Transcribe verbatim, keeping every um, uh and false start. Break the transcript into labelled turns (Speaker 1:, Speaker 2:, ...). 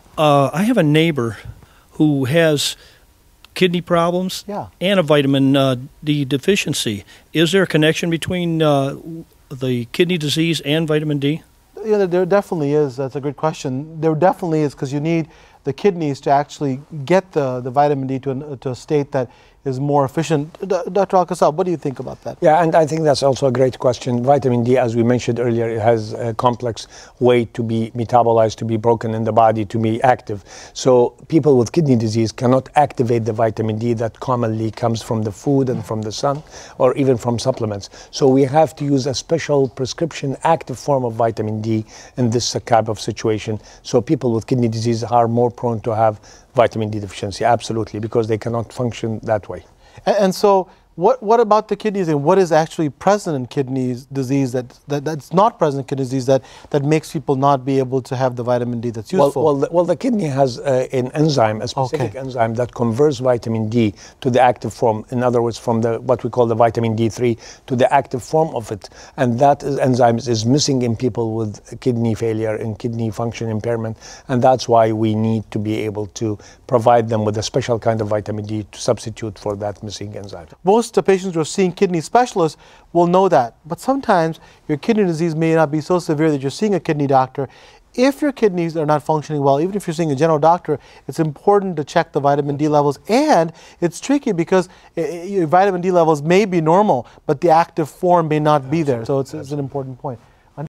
Speaker 1: Uh, I have a neighbor who has kidney problems
Speaker 2: yeah.
Speaker 1: and a vitamin uh, D deficiency. Is there a connection between uh, the kidney disease and vitamin D?
Speaker 2: Yeah, there definitely is. That's a good question. There definitely is, because you need the kidneys to actually get the, the vitamin D to, an, to a state that is more efficient. Doctor Al-Kassab, what do you think about that?
Speaker 3: Yeah, and I think that's also a great question. Vitamin D, as we mentioned earlier, it has a complex way to be metabolized, to be broken in the body, to be active. So people with kidney disease cannot activate the vitamin D that commonly comes from the food and from the sun, or even from supplements. So we have to use a special prescription active form of vitamin D in this type of situation. So people with kidney disease are more prone to have vitamin D deficiency, absolutely, because they cannot function that way.
Speaker 2: And, and so, what what about the kidneys, and what is actually present in kidney disease that, that that's not present in kidney disease that that makes people not be able to have the vitamin D that's useful?
Speaker 3: Well, well, the, well, the kidney has uh, an enzyme, a specific
Speaker 2: okay.
Speaker 3: enzyme that converts vitamin D to the active form. In other words, from the what we call the vitamin D three to the active form of it, and that is, enzyme is missing in people with kidney failure and kidney function impairment, and that's why we need to be able to provide them with a special kind of vitamin D to substitute for that missing enzyme.
Speaker 2: Most the patients who are seeing kidney specialists will know that, but sometimes your kidney disease may not be so severe that you're seeing a kidney doctor. If your kidneys are not functioning well, even if you're seeing a general doctor, it's important to check the vitamin D levels. And it's tricky because your vitamin D levels may be normal, but the active form may not be there. So it's, it's an important point.